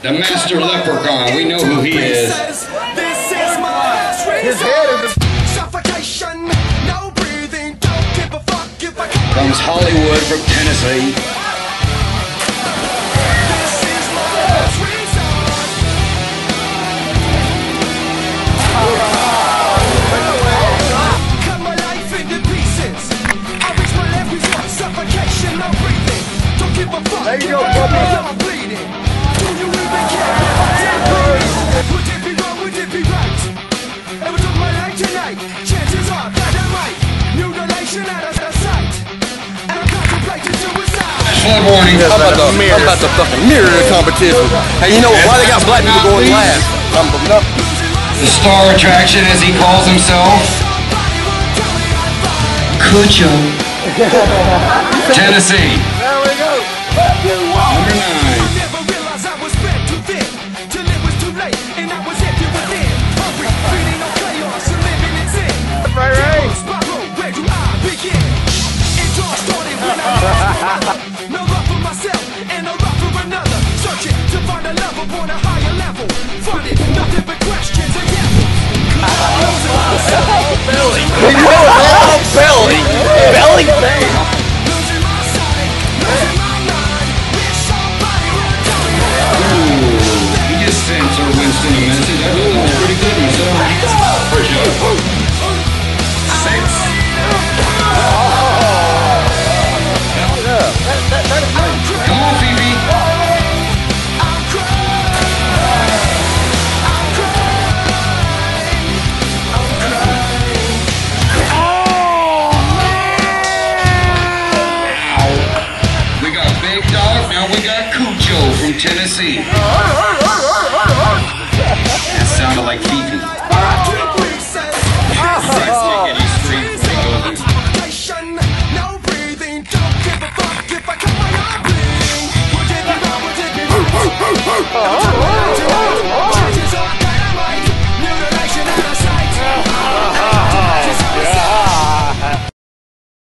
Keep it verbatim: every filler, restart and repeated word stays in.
The master leprechaun, we know who he is. His head is suffocation, no breathing, don't give a fuck if I come. Comes Hollywood from Tennessee. This is my last resort. Cut my life into pieces. I reach my last resort, suffocation, no breathing. Don't give a fuck. There you go, I'm bleeding. Do you even care if I die? Would it be wrong? Would it be right? It was on my life tonight. Chances are that I might. Mutilation out of sight. And I'm contemplating suicide. Flood warning. I'm about to mirror. I'm about to fucking mirror the competition. Hey, you know why they got black people going last? I'm The star attraction, as he calls himself, Cucho, Tennessee. There we go. Number nine. I never realized I was spread too thin. Till it was too late and I was empty within. Hungry, feeding on chaos and living in sin. Right, right. Spiral, where do I begin? It all started when I lost my mother. No love for myself and no love for another. Searching to find a love upon a higher level. Finding nothing but questions and yes. Belly. Oh, belly. Belly thing. Losing my sight, losing my mind. Wish somebody would tell me that. He just sent Sir Winston a message. I thought that was pretty good myself. For sure. Six. Come on, Phoebe. I'm crying. I'm crying. I'm crying. We got Big Dog, now we got Cucho from Tennessee. That sounded like Phoebe.